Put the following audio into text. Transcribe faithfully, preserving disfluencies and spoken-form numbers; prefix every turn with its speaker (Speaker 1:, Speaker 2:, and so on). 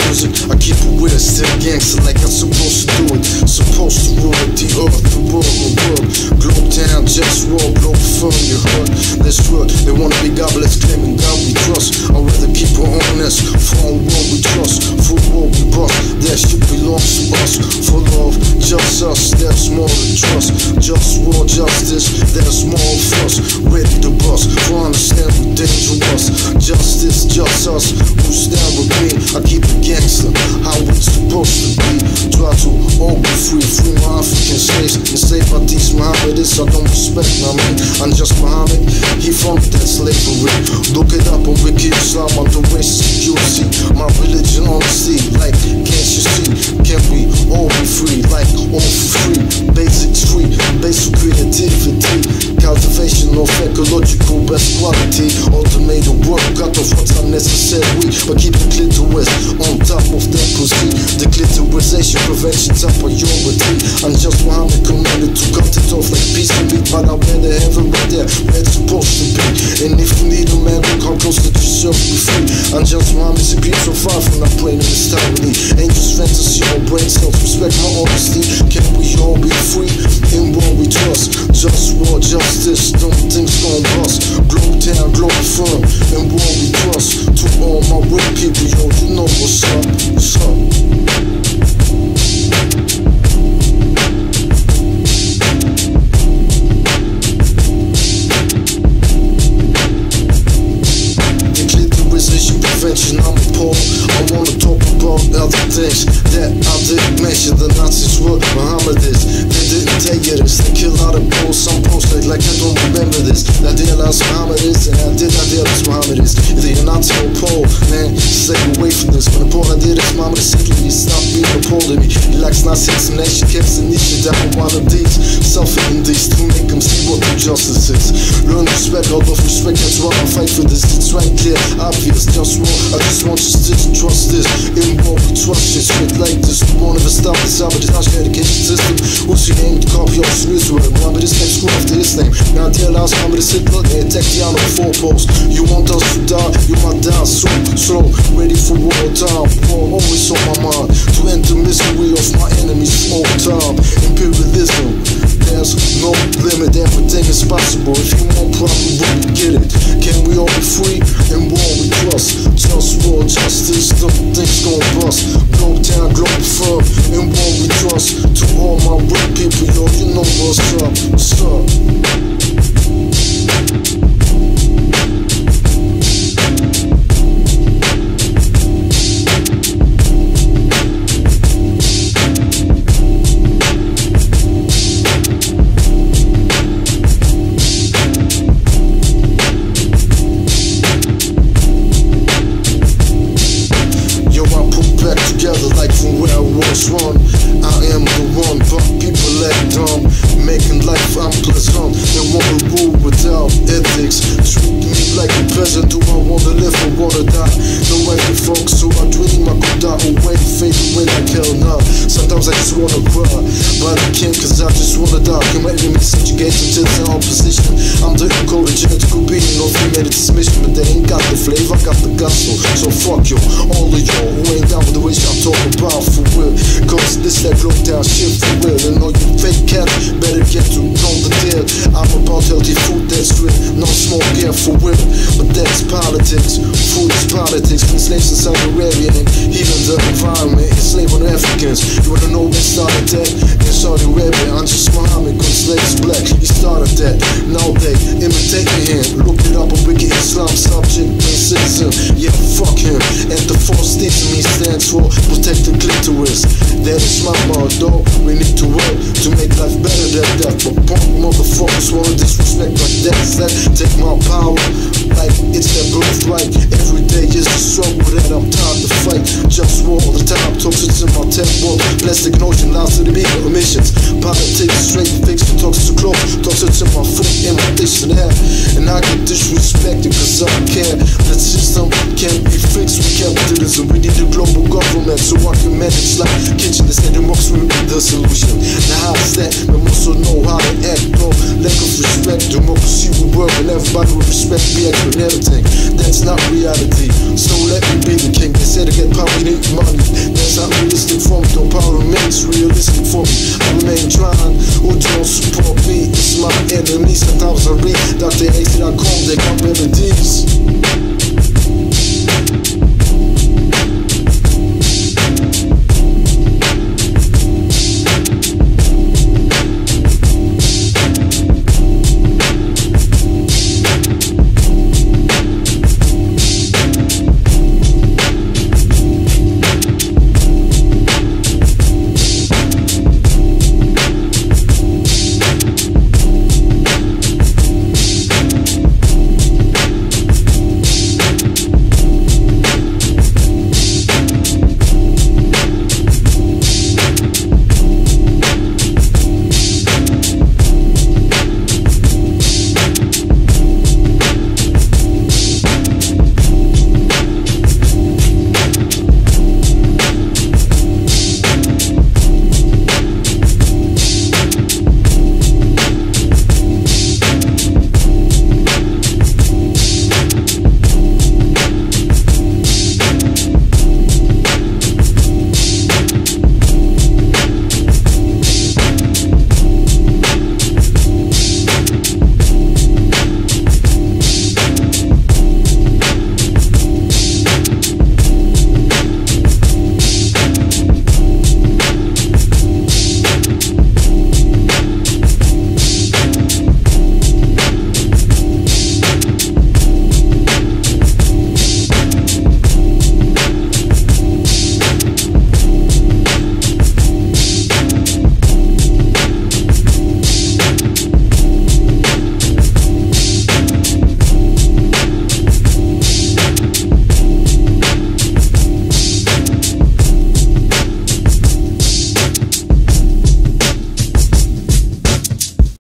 Speaker 1: music, I keep it with it, still gangster like I'm supposed to do it. Supposed to rule the earth, the world, the world. Globetown, JustWar, Globalfirm, you heard. That's true, they wanna be godless, claiming God we trust. I'd rather keep it honest, for what we trust, for what we bust. That shit belongs to us, for love, just us, there's more to trust. JustWar, justice, there's more of us. Ready to bust, for understand we dangerous. Justice, just us, who stand with me. I keep it gangster, how it's supposed to be. Try to all be free, free my African slaves. And say about these Mohammedists, I don't respect, I mean, I'm just Muhammad, he funded that slavery. Look it up on Wiki Islam, on the racist security. My religion honesty, like, can't you see? Can we all be free, like, all for free? Basics free, basic creativity. Cultivation of ecological best quality. Automated work, cut off what's unnecessary. But keep the clitoris on top of that pussy. The clitorisation prevention top priority. I'm just Muhammad commanded to cut it off like peace and beat. But I better have it right there where it's supposed to be. And if you need a man, look how close that yourself be free. I'm just Muhammad, secret so far from not praying in this tyranny. Angels fantasy, no brain cells, respect my honesty. Can we all be free in what we trust? JustWar, justice, don't things gon' bust. Globetown, Globalfirm, and what we trust. To all my real people, yo, you know what's up, what's up. I'm appalled. I wanna talk about other things that I didn't mention. The Nazis were Mohammedists. They didn't tell you this. They kill out of posts. Some posts like, like I don't remember this. I realized Mohammedists and I did not realize Mohammedists. Either you're not so Pole, man, stay away from this. When the Pole I did this, Mohammed simply stop being a Pole to me. He likes Nazis and nation keeps the niche down with one of these. Suffering these to make them see what the justice is. Learn respect, out of respect, that's why I fight for this. It's right clear, obvious, just war. I just want you to trust this. In what we trust, it's straight like this. We won't ever stop this sabotage education system. Who's your name to copy off from Israel? Mohammed is next school after his name. Now I realize Mohammed is Hitler, they attack the honor of four posts. You want us to die, you might die soon. Slow, ready for war time. War always on my mind. To end the misery of my enemies all time. Imperialism, there's no limit, everything is possible. If you want problem, we get it. Can we all be free in war we trust? JustWar, justice, them things gon' bust. Globetown, Globalfirm, in war we trust. To all my real people, yo, you know what's up, what's up. Like from where I was run, I am the one, but people act dumb, making life unpleasant. They wanna rule without ethics, treat me like a peasant. Do I wanna live or wanna die? No way to folks, so I dream I could die away, fade away like hell now. Sometimes I just wanna cry, but I can't cause I just wanna die. Can my enemies subjugate until their opposition? I'm the encoded genetical being of humanity's mission, but they ain't got the flavor, I got the gospel. So fuck you, all of y'all who ain't down with the wish I'm talking about for real. Cause this that Globetown shit for real. And all you fake cats better get to know the deal. I'm about healthy food that's real, no smoke here for real. But that's politics, food is politics. Been slaves in Saudi Arabia and even the environment, enslaving Africans. You wanna know where started that? In Saudi Arabia, I'm just Muhammad, cause slaves black. He started that, now they imitate him. Look it up on Wiki Islam, subject, main citizen. Yeah, fuck him. And the false thing to me stands for protect the clitoris. That is my motto. We need to work to make life better than that. But punk motherfuckers wanna disrespect like that. That take my power like it's their birthright. Every day is the struggle that I'm tired to fight. JustWar all the time, toxic in my temple. Plastic notion, lies to the bigger emissions. Politics, straight fiction, toxic to clothes. Toxic in my foot, in my dictionary. And I get disrespected cause I care. That system can't be fixed with capitalism. We need a global government so I can manage like kitchen. This ain't democracy will be the solution. Now how is that? We also know how to act, though. Lack of respect, democracy will work and everybody will respect me, expert and everything. That's not reality. So let me be the king. They said